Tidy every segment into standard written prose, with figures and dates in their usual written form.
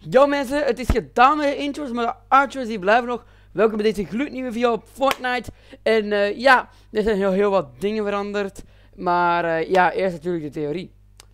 Yo mensen, het is gedaan met de intro's, maar de outros die blijven nog. Welkom bij deze gloednieuwe video op Fortnite. En ja, er zijn heel wat dingen veranderd. Maar ja, eerst natuurlijk de theorie.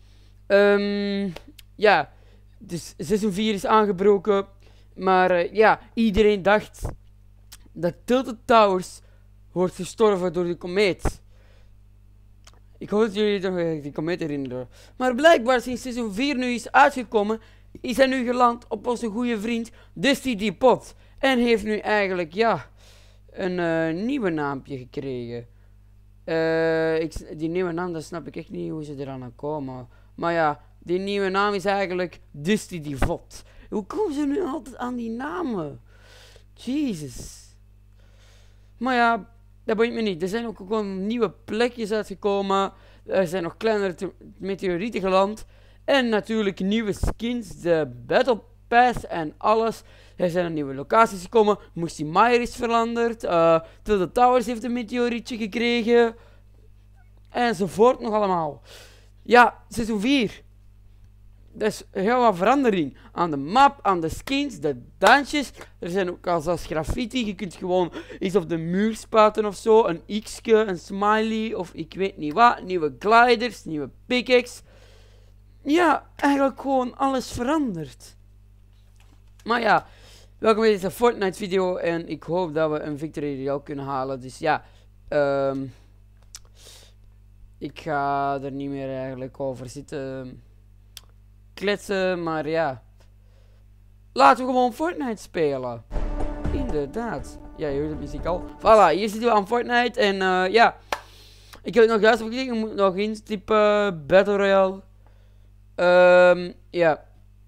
Ja, dus seizoen 4 is aangebroken. Maar ja, iedereen dacht dat Tilted Towers wordt gestorven door de komeet. Ik hoop dat jullie nog die komeet herinneren. Maar blijkbaar sinds seizoen 4 nu is uitgekomen, is hij nu geland op onze goede vriend Dusty the Pot. En heeft nu eigenlijk, ja, een nieuwe naampje gekregen. Die nieuwe naam, dat snap ik echt niet hoe ze eraan komen. Maar ja, die nieuwe naam is eigenlijk Dusty the Pot. Hoe komen ze nu altijd aan die namen? Jezus. Maar ja, dat boeit me niet. Er zijn ook gewoon nieuwe plekjes uitgekomen. Er zijn nog kleinere meteorieten geland. En natuurlijk nieuwe skins, de Battle Pass en alles. Er zijn nieuwe locaties gekomen. Moestie Mire is veranderd. Tilted Towers heeft een meteorietje gekregen. Enzovoort nog allemaal. Ja, seizoen 4. Er is heel wat verandering aan de map, aan de skins, de dansjes. Er zijn ook al zelfs graffiti. Je kunt gewoon iets op de muur spuiten of zo. Een x'ke, een smiley of ik weet niet wat. Nieuwe gliders, nieuwe pickaxe. Ja, eigenlijk gewoon alles veranderd. Maar ja, welkom bij deze Fortnite video. En ik hoop dat we een victory royale kunnen halen. Dus ja, ik ga er niet meer eigenlijk over zitten kletsen, maar ja. Laten we gewoon Fortnite spelen. Inderdaad. Ja, je hoort de muziek al. Voilà, hier zitten we aan Fortnite. En ja, ik heb het nog juist opgezegd. Ik moet nog instypen Battle Royale. Ja.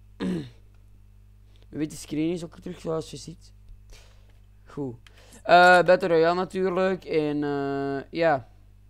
Witte screen is ook terug zoals je ziet. Goed. Battle Royale natuurlijk. En ja.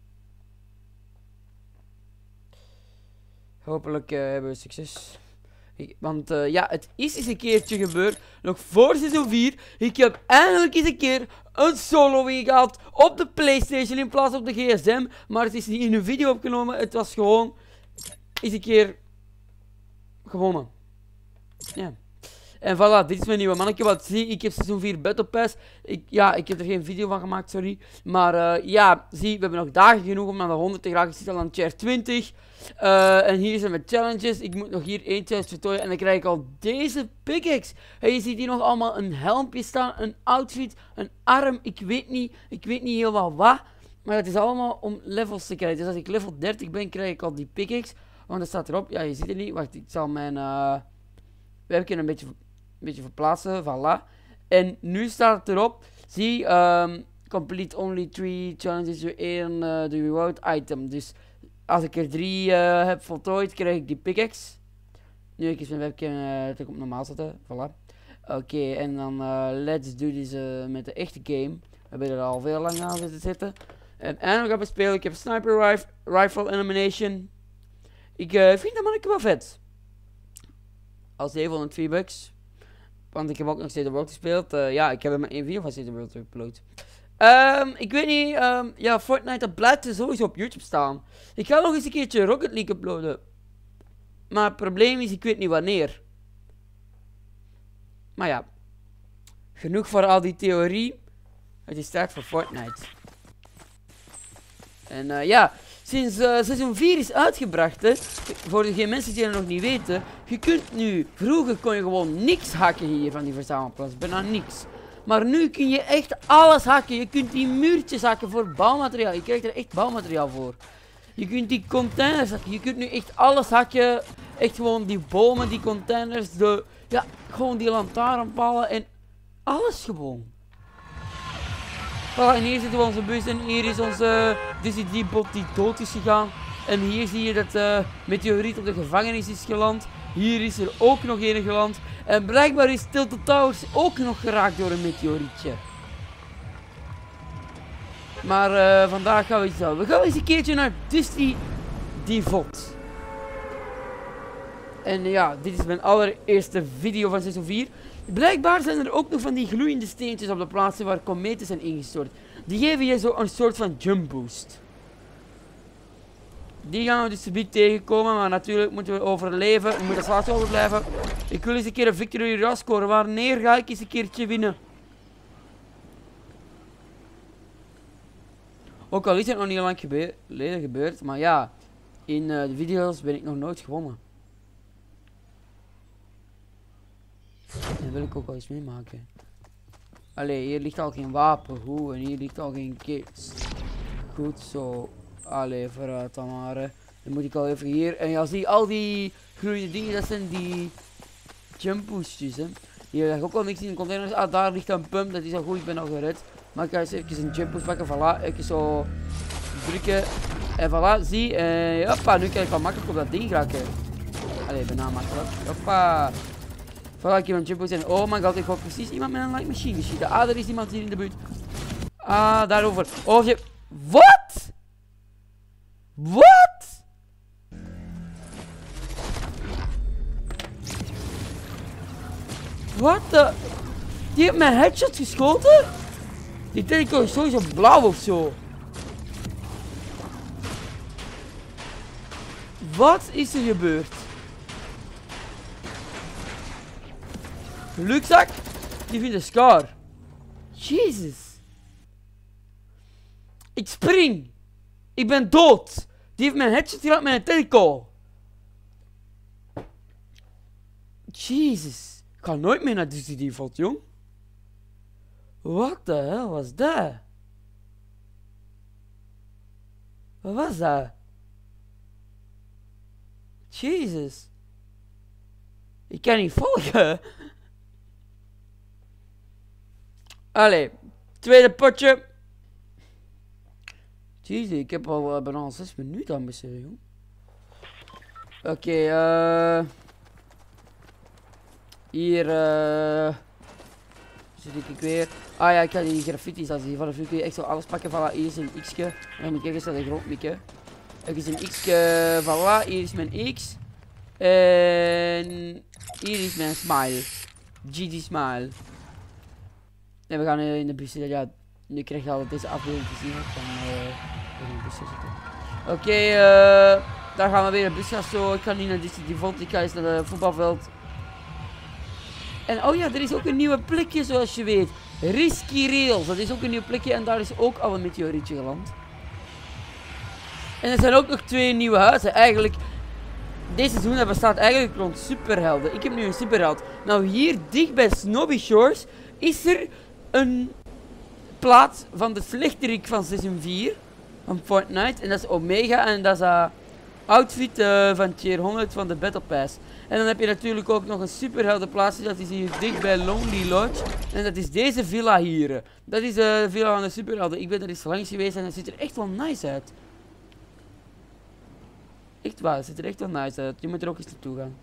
Hopelijk hebben we succes. Want ja, het is eens een keertje gebeurd. Nog voor seizoen 4. Ik heb eindelijk eens een keer een solo win gehad op de PlayStation in plaats op de GSM. Maar het is niet in een video opgenomen. Het was gewoon eens een keer gewonnen. Ja. En voilà, dit is mijn nieuwe mannetje. Wat zie ik heb seizoen 4 Battle Pass. Ja, ik heb er geen video van gemaakt, sorry. Maar ja, zie, we hebben nog dagen genoeg om naar de 100 te geraken. Ik zit al aan tier 20. En hier zijn mijn challenges. Ik moet nog hier 1 challenge vertooien. En dan krijg ik al deze pickaxe. En je ziet hier nog allemaal een helmpje staan. Een outfit. Een arm. Ik weet niet helemaal wat. Maar het is allemaal om levels te krijgen. Dus als ik level 30 ben, krijg ik al die pickaxe. Want dat staat erop. Ja, je ziet het niet. Wacht, ik zal mijn webcam een beetje verplaatsen. Voilà. En nu staat het erop. Zie, complete only 3 challenges to earn the reward item. Dus als ik er 3 heb voltooid, krijg ik die pickaxe. Nu ik eens mijn webcam terug op normaal zetten. Voilà. Oké, en dan let's do this met de echte game. We hebben er al veel lang aan zitten. En eindelijk gaan we spelen. Ik heb sniper rifle elimination. Ik vind dat manneke wel vet. Al 700 V-Bucks. Want ik heb ook nog steeds de World gespeeld. Ja, ik heb er maar 1 video van steeds de World geüpload. Ik weet niet. Ja, Fortnite, dat blijft er sowieso op YouTube staan. Ik ga nog eens een keertje Rocket League uploaden. Maar het probleem is, ik weet niet wanneer. Maar ja. Genoeg voor al die theorie. Het is tijd voor Fortnite. En ja. Sinds seizoen 4 is uitgebracht, hè, voor degene mensen die het nog niet weten, je kunt nu, vroeger kon je gewoon niks hacken hier van die verzamelplaats, bijna niks. Maar nu kun je echt alles hacken, je kunt die muurtjes hakken voor bouwmateriaal, je krijgt er echt bouwmateriaal voor. Je kunt die containers hakken, je kunt nu echt alles hakken, echt gewoon die bomen, die containers, ja, gewoon die lantaarnpalen en alles gewoon. Voilà, en hier zitten we onze bus en hier is onze Dizzy D-bot die dood is gegaan. En hier zie je dat de meteoriet op de gevangenis is geland. Hier is er ook nog een geland. En blijkbaar is Tilted Towers ook nog geraakt door een meteorietje. Maar vandaag gaan we iets doen. We gaan eens een keertje naar Dusty the Pot. En ja, dit is mijn allereerste video van seizoen 4. Blijkbaar zijn er ook nog van die gloeiende steentjes op de plaatsen waar kometen zijn ingestort. Die geven je zo een soort van jump boost. Die gaan we dus subiet tegenkomen, maar natuurlijk moeten we overleven. We moeten als overblijven. Ik wil eens een keer een victory rush scoren. Wanneer ga ik eens een keertje winnen? Ook al is het nog niet lang geleden gebeurd, maar ja, in de video's ben ik nog nooit gewonnen. En wil ik ook wel eens meemaken. Allee, hier ligt al geen wapen, goed, en hier ligt al geen kist. Goed zo. Allee, vooruit dan maar. Dan moet ik al even hier. En ja, zie al die groene dingen, dat zijn die jumpboostjes, hè. Hier ligt ook al niks in de containers. Ah, daar ligt een pump, dat is al goed, ik ben al gered. Maar ik ga eens even een jumpboost pakken, voilà. Even zo drukken. En voilà, zie. Hoppa, nu kan ik wel makkelijk op dat ding raken. Allee, bijna makkelijk. Hoppa. Voilà, ik heb een jumpboost en oh my god, ik hoor precies iemand met een light machine geschieten. Ah, er is iemand hier in de buurt. Ah, daarover. Oh, je... Wat? Wat? Wat de... Die heeft mijn headshot geschoten? Die teleco is sowieso blauw of zo. Wat is er gebeurd? Lukzak? Die vindt een scar. Jezus. Ik spring. Ik ben dood. Die heeft mijn headshot geraakt met een teleco. Jezus. Ik ga nooit meer naar Disney Default, jong. Wat de hel was dat? Wat was dat? Jezus. Ik kan niet volgen. Allee, tweede potje. Jezus, ik heb al bijna 6 minuten aan besteden, joh. Oké, hier, zit ik weer. Ah ja, ik ga die graffiti's als die vanaf nu kun je echt zo alles pakken. Voilà, hier is een x'ke. En dan moet ik even naar de grond mikken. Even een x'ke, voilà, hier is mijn x. En hier is mijn smile. GD smile. En we gaan in de bus zitten. Ja, nu krijg je al deze afbeelding te zien. Van in de bus zitten. Oké, daar gaan we weer de bus gaan zo. Ik ga niet naar Disney Default, ik ga eens naar het voetbalveld. En oh ja, er is ook een nieuwe plekje zoals je weet. Risky Rails, dat is ook een nieuw plekje en daar is ook al een meteorietje geland. En er zijn ook nog 2 nieuwe huizen. Eigenlijk, deze seizoen bestaat eigenlijk rond superhelden. Ik heb nu een superheld. Nou, hier dicht bij Snobby Shores is er een plaats van de slechterik van seizoen 4 van Fortnite. En dat is Omega en dat is een outfit van tier 100 van de Battle Pass. En dan heb je natuurlijk ook nog een superheldenplaatsje, dat is hier dicht bij Lonely Lodge. En dat is deze villa hier. Dat is de villa van de superhelden. Ik ben er eens langs geweest en het ziet er echt wel nice uit. Echt waar, het ziet er echt wel nice uit. Je moet er ook eens naartoe gaan.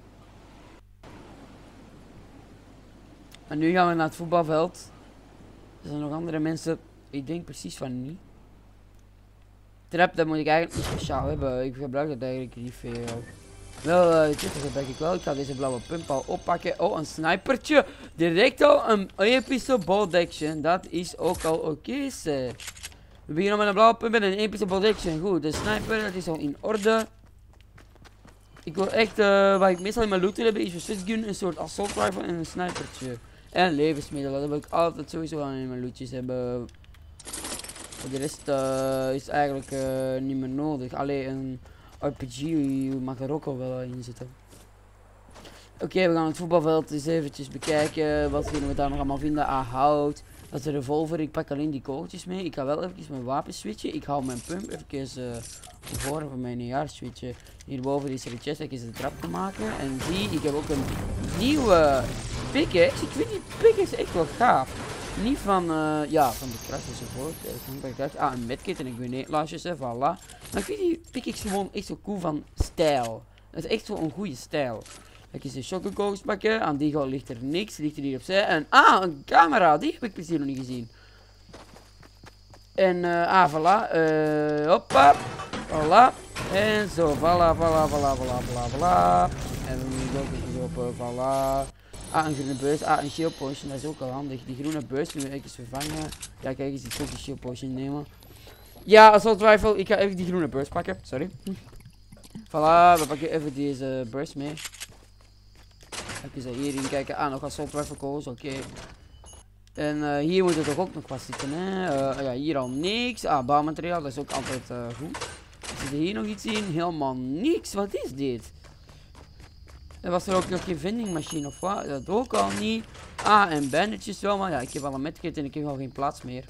En nu gaan we naar het voetbalveld. Er zijn nog andere mensen. Ik denk precies van niet. Trap, dat moet ik eigenlijk niet speciaal hebben. Ik gebruik dat eigenlijk niet veel. Wel, dit gebruik ik wel. Ik ga deze blauwe pump al oppakken. Oh, een snipertje. Direct al een epische bolt action. Dat is ook al oké, zeg. We beginnen met een blauwe pump en een epische bolt action. Goed, de sniper, dat is al in orde. Ik wil echt, wat ik meestal in mijn loot wil hebben, is een shotgun, een soort assault rifle en een snipertje. En levensmiddelen, dat wil ik altijd sowieso aan in mijn lootjes hebben. Voor de rest is eigenlijk niet meer nodig. Alleen een RPG mag er ook al wel in zitten. Oké, we gaan het voetbalveld eens eventjes bekijken. Wat kunnen we daar nog allemaal vinden? Ah, hout. Dat is een revolver. Ik pak alleen die kogeltjes mee. Ik ga wel even mijn wapen switchen. Ik hou mijn pump even voor mijn jaar switchen. Hierboven is er een chest. Ik is de trap te maken. En zie, ik heb ook een nieuwe pickaxe. Ik vind die pickaxe echt wel gaaf. Niet van, ja, van de kracht enzovoort. Ah, een medkit en een grenade-laasjes, voilà. Maar ik vind die pickaxe gewoon echt zo cool van stijl. Dat is echt zo een goede stijl. Ik eens een shotgun kogels pakken. Aan die ligt er niks. Ligt er hier opzij. En een camera. Die heb ik precies nog niet gezien. En voilà. Hoppa. Voilà. En zo. Voilà. En dan moet ik ook eens op. Voilà. Een groene beurs. Een shield potion. Dat is ook wel handig. Die groene beurs kunnen we even vervangen. Ja, kijk eens. Ik ga die shield potion nemen. Ja, assault rifle. Ik ga even die groene beurs pakken. Sorry. Voilà, we pakken even deze burst mee. Even hierin kijken. Ah, nog assault rifle kogels, oké. En hier moet het toch ook nog wat zitten, hè? Ja, hier al niks. Ah, bouwmateriaal, dat is ook altijd goed. Zit er hier nog iets in? Helemaal niks. Wat is dit? Er was er ook nog geen vendingmachine of wat? Dat ook al niet. Ah, en bandages wel, maar ja, ik heb al een medkit en ik heb al geen plaats meer.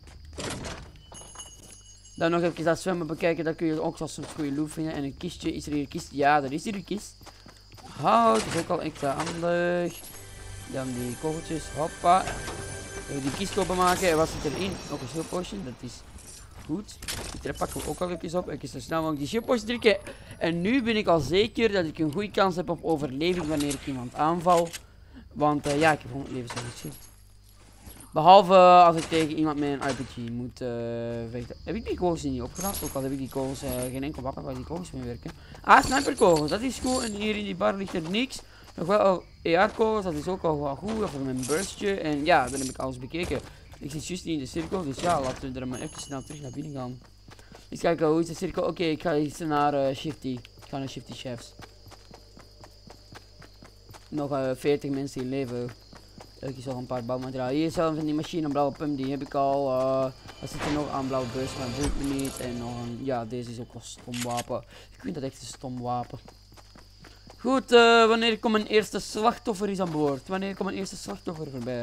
Dan nog even dat zwemmen bekijken, dan kun je ook soms goede loot vinden. En een kistje, is er hier een kist? Ja, er is hier een kist. Hout, is ook al extra handig. Dan die kogeltjes, hoppa. Even die kist openmaken. En wat zit erin? Ook een shield potion, dat is goed. Die pakken we ook al even op. Even zo snel mogelijk die shield potion drinken. En nu ben ik al zeker dat ik een goede kans heb op overleving wanneer ik iemand aanval. Want ja, ik heb 100 levens nog shield. Behalve als ik tegen iemand met een RPG moet vechten. Heb ik die kogels niet opgerapt? Ook al heb ik die kogels geen enkel wapen waar die kogels mee werken. Ah, sniperkogels, dat is goed. En hier in die bar ligt er niks. Nog wel AR-kogels, dat is ook al wel goed. Of mijn burstje. En ja, dan heb ik alles bekeken. Ik zit juist niet in de cirkel, dus ja, laten we er maar even snel terug naar binnen gaan. Dus kijk, hoe is de cirkel? Oké, ik ga iets naar Shifty. Ik ga naar Shifty Chefs. Nog 40 mensen in leven. Ik is al een paar bouwmateriaal. Hier is zelf van die machine, een blauwe pump, die heb ik al. Wat zit er nog aan? Blauwe bus, maar dat boeit me niet. En nog een, ja, deze is ook wel stom wapen. Ik vind dat echt een stom wapen. Goed, wanneer komt mijn eerste slachtoffer is aan boord? Wanneer komt mijn eerste slachtoffer voorbij?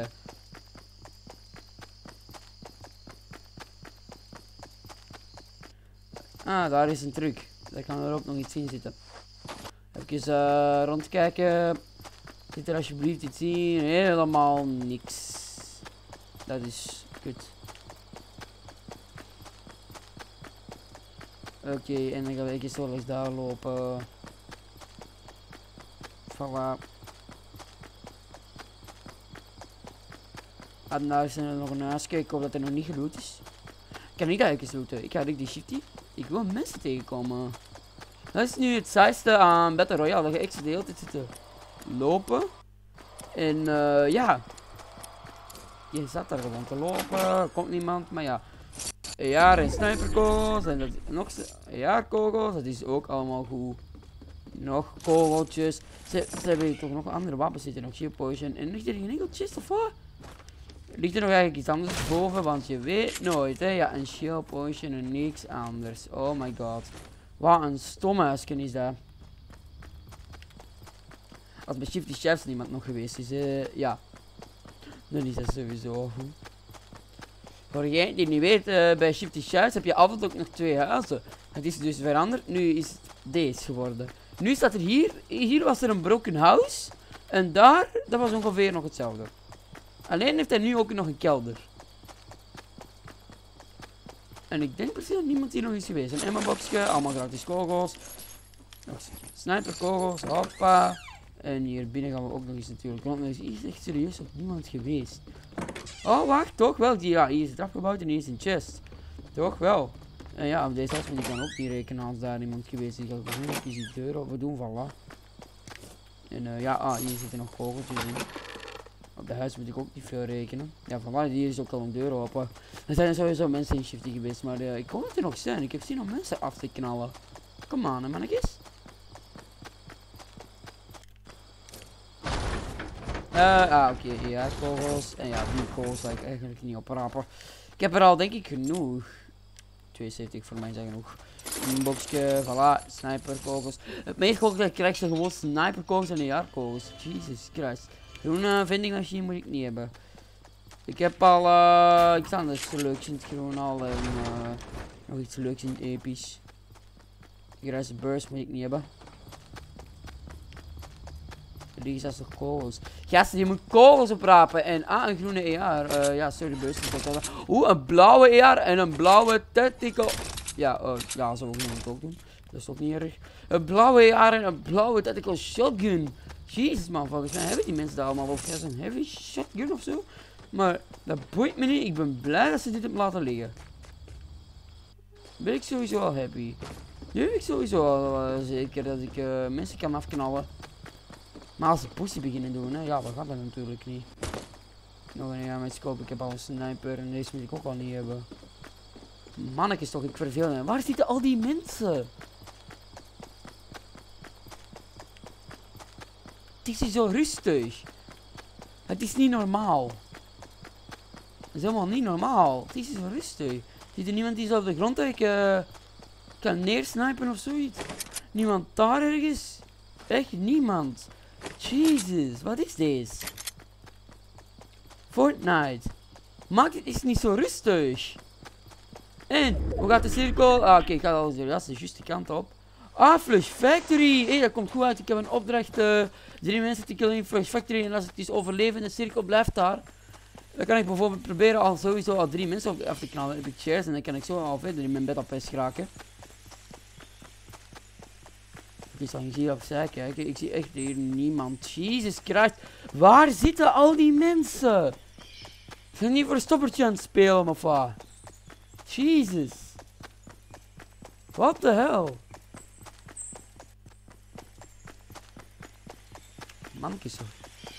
Ah, daar is een truc. Daar kan er ook nog iets in zitten. Even rondkijken. Zit er alsjeblieft iets in? Helemaal niks. Dat is kut. Oké, en dan gaan we even zo langs daar lopen. Voilà. En daar is er nog een huis. Kijken of dat er nog niet geloot is. Ik kan niet eigenlijk eens looten. Ik ga die Shifty. Ik wil mensen tegenkomen. Dat is nu het saaiste aan Battle Royale. Dat je echt de hele tijd zit te lopen. En ja. Je zat daar gewoon te lopen. Komt niemand. Maar ja. AR en sniperkogels. En dat nog AR-kogels. Dat is ook allemaal goed. Nog kogeltjes. Ze hebben hier toch nog andere wapens zitten. Nog shield potion. En ligt er geen enkel chest of wat? Ligt er nog eigenlijk iets anders boven? Want je weet nooit, hè. Ja, een shield potion en niks anders. Oh my god. Wat een stomme huisje is dat. Als bij Shifty Chefs niemand nog geweest is, ja. Dan is dat sowieso goed. Voor jij die niet weet, bij Shifty Chefs heb je af en toe ook nog twee huizen. Het is dus veranderd. Nu is het deze geworden. Nu staat er hier was er een broken house. En daar, dat was ongeveer nog hetzelfde. Alleen heeft hij nu ook nog een kelder. En ik denk precies dat niemand hier nog is geweest. Een Emma-boxje, allemaal gratis kogels. Nog sniperkogels, hoppa. En hier binnen gaan we ook nog eens natuurlijk. Want er is echt serieus nog niemand geweest. Oh, wacht, toch wel. Ja, hier is het afgebouwd en hier is een chest. Toch wel. En ja, op deze huis moet ik dan ook niet rekenen als daar iemand geweest is. Ik ga gewoon even die deur open doen, voilà. En ja, hier zitten nog kogeltjes in. Op de huis moet ik ook niet veel rekenen. Ja, voilà, hier is ook al een deur open. Er zijn sowieso mensen in Shifty geweest, maar ik hoop dat er nog zijn. Ik heb zin om mensen af te knallen. Kom aan, hè, mannetjes. Oké, ja, kogels. En ja, die kogels ga ik eigenlijk niet oprapen. Ik heb er al, denk ik, genoeg. 72 voor mij zijn genoeg. Een boxje, voilà, sniperkogels. Het meest kogels krijg je gewoon sniperkogels en AR-kogels. Jesus Christ. Groene vendingmachine moet ik niet hebben. Ik heb al iets anders leuks in het groen al. En nog iets leuks in het episch. Grijze burst moet ik niet hebben. Die is toch kogels. Gasten, je moet kogels oprapen. En een groene AR. Ja, sorry, burst. Oeh, een blauwe AR en een blauwe tactical. Ja, ja, zo moet ik ook doen. Dat is ook niet erg. Een blauwe AR en een blauwe tactical shotgun. Jezus man, volgens mij hebben die mensen dat allemaal of ja, zo'n heavy shotgun of zo. Maar dat boeit me niet. Ik ben blij dat ze dit hebben laten liggen. Ben ik sowieso al happy. Nu heb ik sowieso al zeker dat ik mensen kan afknallen. Maar als ze pussy beginnen doen, hè, ja, dat gaat dat natuurlijk niet. Nog een jaar met scope, ik heb al een sniper en deze moet ik ook al niet hebben. Mannetjes toch, ik verveel me. Waar zitten al die mensen? Het is hier zo rustig. Het is niet normaal. Het is helemaal niet normaal. Het is hier zo rustig. Ziet er niemand die zo op de grond kan neersnipen of zoiets? Niemand daar ergens? Echt niemand. Jezus, wat is deze? Fortnite. Maakt het is niet zo rustig. En, hoe gaat de cirkel? Ah, oké, ik ga al zeggen, dat is de juiste kant op. Ah, Flush Factory. Hé, dat komt goed uit. Ik heb een opdracht. 3 mensen te killen in Flush Factory. En als het is overleven, de cirkel blijft daar. Dan kan ik bijvoorbeeld proberen al sowieso al 3 mensen af te knallen. Dan heb ik shares en dan kan ik zo al verder in mijn bed op geraken. Ik zal hier opzij kijken. Ik zie echt hier niemand. Jesus Christ. Waar zitten al die mensen? Zijn die voor een stoppertje aan het spelen of wat? Jesus. What the hell? Mannetjes zo.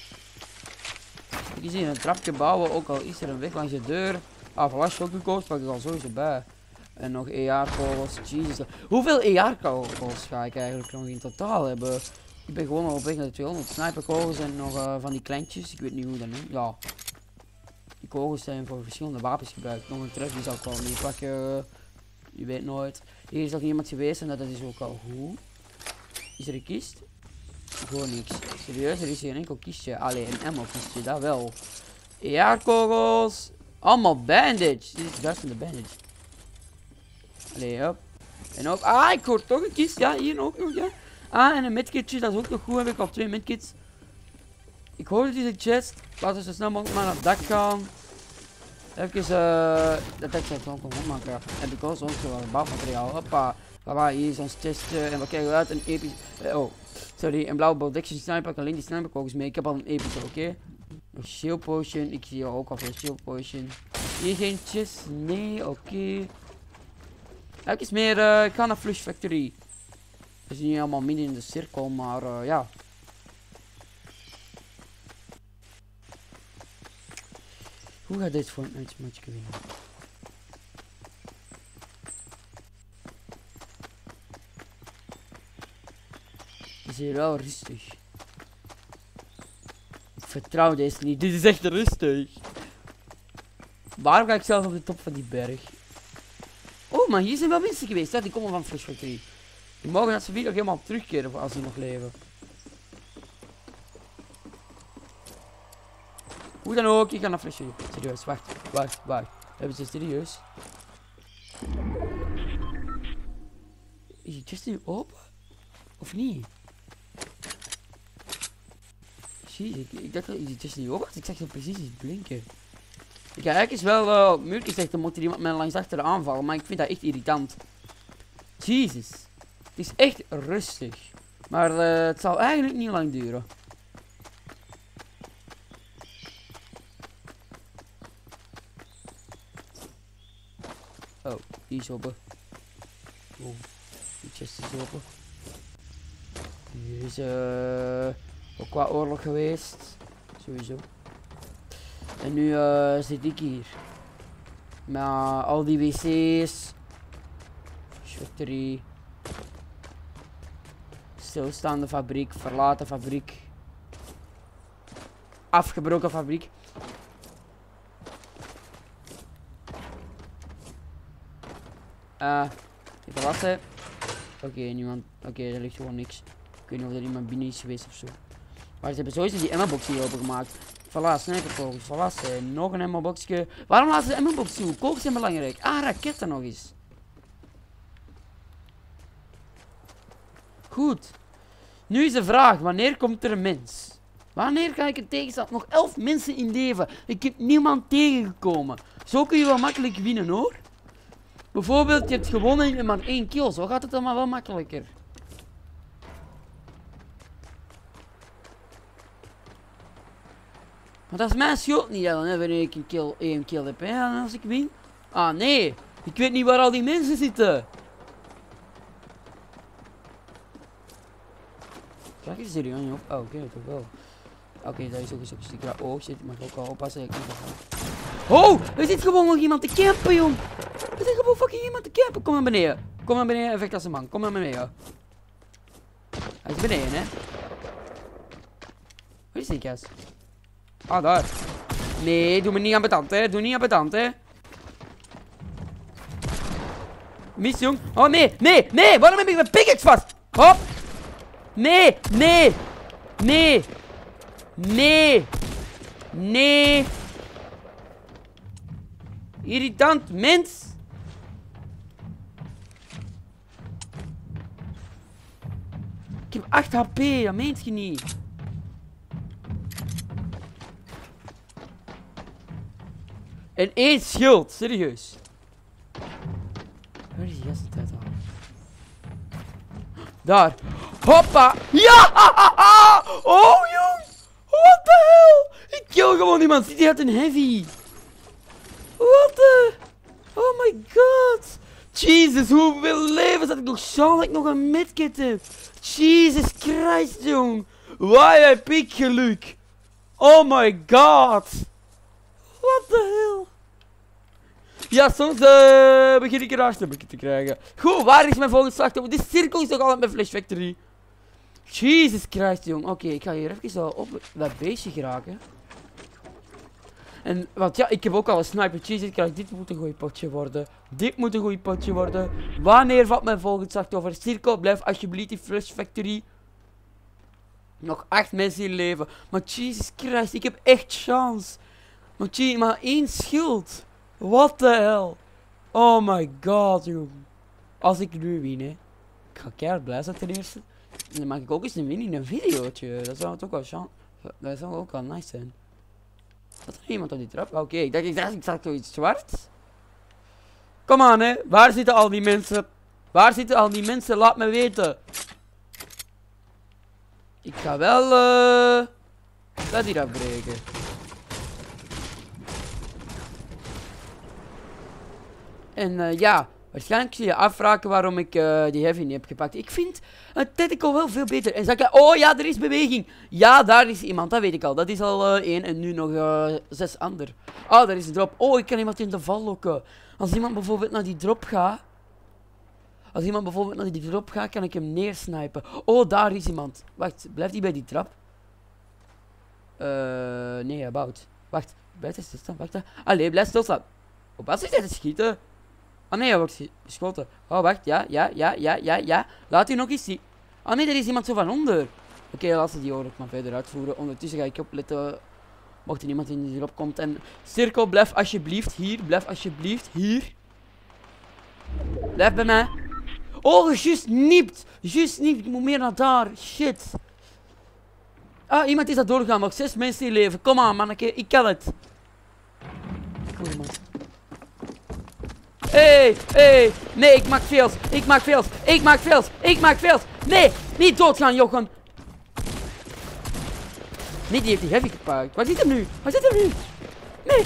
Ik zie een trapje bouwen, ook al is er een weg langs de deur. Ah, voilà, shotgun pak ik al sowieso bij. En nog ER-kogels, Jesus. Hoeveel ER-kogels ga ik eigenlijk nog in totaal hebben? Ik ben gewoon al op weg naar de 200 sniperkogels en nog van die kleintjes. Ik weet niet hoe dat noemt. Ja. Die kogels zijn voor verschillende wapens gebruikt. Nog een tref die zal ik wel mee pakken. Je weet nooit. Hier is nog iemand geweest en dat is ook al goed. Is er een kist? Gewoon niks. Serieus, er is geen enkel kistje. Allee, een ammo kistje, dat wel. ER-kogels. Allemaal bandage. Dit is best van de bandage. Allee, hop. En ook. Ah, ik hoor toch een kist. Ja, hier ook nog, ja. Ah, en een medkitje, dat is ook nog goed. Heb ik al 2 medkits. Ik hoor deze chest. Laten we zo snel mogelijk maar naar het dak gaan. Even, dat dak zal gewoon kapot maken. Heb ik al zo'n bouwmateriaal. Hoppa. Voilà, hier is ons chest. En wat krijgen we uit? Een episch. Oh, sorry, een blauwe protection sniper. Ik alleen die sniperkogels mee. Ik heb al een epische, oké? Een shield potion. Ik zie ook al veel shield potion. Hier geen chest. Nee, oké. Even meer. Ik ga naar Flush Factory. We zijn hier allemaal midden in de cirkel, maar ja. Hoe gaat dit voor een matchje winnen? Het is hier wel rustig. Ik vertrouw deze niet. Dit is echt rustig. Waarom ga ik zelf op de top van die berg? Oh, maar hier zijn wel mensen geweest. Hè? Die komen van Flush Factory. Die mogen dat ze weer nog helemaal terugkeren als ze nog leven. Hoe dan ook, ik ga naar Flush Factory. Serieus, wacht. Hebben ze serieus? Is die chest nu open? Of niet? Zie, ik dacht dat die chest niet open was. Ik zag het precies iets blinken. Ik ga eigenlijk eens wel op muur gezegd, dan moet er iemand mij langs achteren aanvallen. Maar ik vind dat echt irritant. Jezus. Het is echt rustig. Maar het zal eigenlijk niet lang duren. Oh, die is open. Oh, die chest is open. Hier is ook qua oorlog geweest. Sowieso. En nu zit ik hier. Met al die wc's. Factory. Stilstaande fabriek. Verlaten fabriek. Afgebroken fabriek. Even wachten. Oké, niemand. Oké, er ligt gewoon niks. Ik weet niet of er iemand binnen is geweest of zo. Maar ze hebben sowieso die ammo-box hier opengemaakt. Voilà, sniperkogels. Voilà, nog een ammo-boxje. Waarom laten ze de ammo-box toe? Kogels zijn belangrijk. Ah, raketten nog eens. Goed. Nu is de vraag, wanneer komt er een mens? Wanneer ga ik een tegenstand? Nog 11 mensen in leven. Ik heb niemand tegengekomen. Zo kun je wel makkelijk winnen, hoor. Bijvoorbeeld, je hebt gewonnen in maar 1 kill. Zo gaat het allemaal wel makkelijker. Maar dat is mijn schuld niet, dan wanneer ik een 1 kill heb, hè, als ik win. Ah, nee. Ik weet niet waar al die mensen zitten. Kijk eens serieus niet op. Oh, oké, toch wel. Oké, daar is ook eens een stukje oog zit. Maar ook al oppassen. Ik oh, er zit gewoon nog iemand te campen, jong. Er zit gewoon fucking iemand te campen. Kom naar beneden. Kom naar beneden en vecht als een man. Kom naar beneden. Hij is beneden, hè. die gast? Ah, daar. Nee, doe me niet ambetant, hè. Doe niet ambetant, hè. Mis, jong. Oh, nee, nee, nee. Waarom heb ik mijn pickaxe vast? Hop. Nee, nee. Nee. Nee. Nee. Irritant mens. Ik heb 8 HP, dat meent je niet. En 1 schild, serieus. Waar is die gast tijd al? Daar. Hoppa. Ja! Oh, jong. What the hell? Ik kill gewoon iemand. Die had een heavy. What the? Oh my god. Jesus, hoeveel levens had ik nog? Zal dat ik nog een medkit heb? Jesus Christ, jong. Waar heb ik geluk? Oh my god. What the hell? Ja, soms begin ik er hartstikke te krijgen. Goed, waar is mijn volgende slachtoffer? Die cirkel is toch altijd mijn Flash Factory. Jesus Christ, jong. Oké, ik ga hier even zo op dat beestje geraken. En, want ja, ik heb ook al een sniper. Jesus Christ, dit moet een goed potje worden. Dit moet een goed potje worden. Wanneer valt mijn volgende slachtoffer? Cirkel, blijf alsjeblieft die Flash Factory. Nog 8 mensen in leven. Maar Jesus Christ, ik heb echt chance. Maar 1 schild. What the hell? Oh my god, jong. Als ik nu win, hè. Ik ga keihard blij zijn ten eerste. En dan mag ik ook eens een win in een videootje. Dat zou het ook wel chance. Dat zou ook wel nice zijn. Wat er iemand op die trap? Oké, ik dacht ik zag zoiets zwart. Kom aan, hè. Waar zitten al die mensen? Waar zitten al die mensen? Laat me weten. Ik ga wel dat hier afbreken. En ja, waarschijnlijk zul je afvragen waarom ik die heavy niet heb gepakt. Ik vind het tactical wel veel beter. En zeg je, oh ja, er is beweging. Ja, daar is iemand, dat weet ik al. Dat is al 1 en nu nog 6 ander. Oh, daar is een drop. Oh, ik kan iemand in de val lokken. Als iemand bijvoorbeeld naar die drop gaat. Kan ik hem neersnipen. Oh, daar is iemand. Wacht, blijft hij bij die trap? Nee, hij bouwt. Wacht, blijft hij stilstaan? Wacht, allee, blijf stilstaan. Op wat is hij te schieten? Oh nee, hij wordt geschoten. Oh, wacht, ja. Laat u nog eens zien. Oh nee, er is iemand zo van onder. Oké, laat ze die oorlog maar verder uitvoeren. Ondertussen ga ik opletten. Mocht er iemand in die erop komt. En cirkel, blijf alsjeblieft hier. Blijf alsjeblieft hier. Blijf bij mij. Oh, juist niet. Ik moet meer naar daar. Shit. Ah, iemand is dat doorgegaan. Nog 6 mensen in leven. Kom aan, manneke. Ik kan het. Kom man. Hey. Nee, ik maak fails. Nee, niet doodgaan, Jochen. Nee, die heeft die heavy gepakt. Waar zit hem nu? Nee.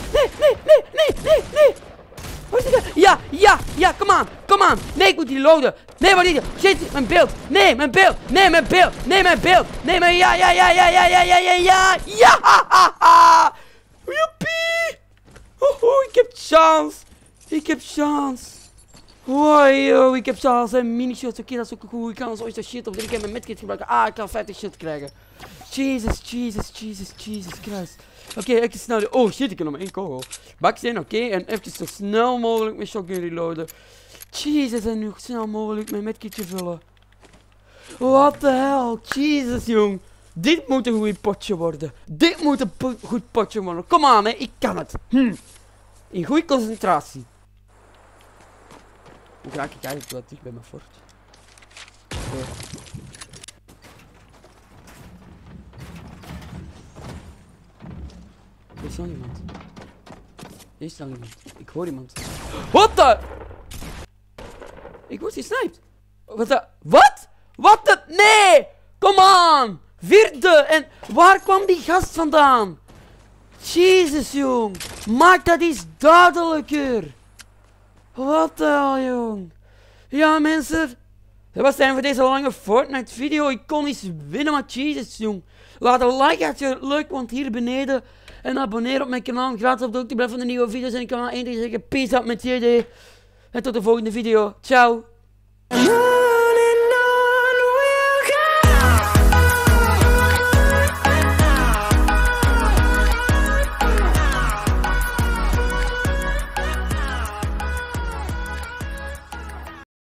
Waar zit hij? Ja, kom aan. Nee, ik moet die loaden. Nee, waar is hij? Shit, mijn beeld. Nee, mijn beeld. Ja. Joepie. Ik heb chance. Wow, ik heb chance. En mini-shots. Oké, dat is ook goed. Ik kan zo de shit op. Ik heb mijn medkit gebruiken. Ah, ik kan 50 shit krijgen. Jesus Christ. Oké, even snel. Oh shit, ik kan nog maar 1 kogel. Baksteen, oké. En even zo snel mogelijk mijn shotgun reloaden. Jesus, en nu zo snel mogelijk mijn medkitje vullen. What the hell? Jesus, jong. Dit moet een goed potje worden. Goed potje worden. Kom aan, hè. Ik kan het. In goede concentratie. Hoe raak ik eigenlijk wat dicht bij mijn fort? Er is nog iemand. Ik hoor iemand. What the? Ik word gesniped. Wat de? Nee! Kom aan! 4e! En waar kwam die gast vandaan? Jezus, jong. Maak dat eens duidelijker. Wat de hel, jong. Ja, mensen. Dat was het einde voor deze lange Fortnite video. Ik kon eens winnen, maar Jezus, jong. Laat een like als je het leuk vond hier beneden. En abonneer op mijn kanaal. Gratis op de hoogte blijven van de nieuwe video's. En ik kan maar één ding zeggen. Peace out met JD. En tot de volgende video. Ciao.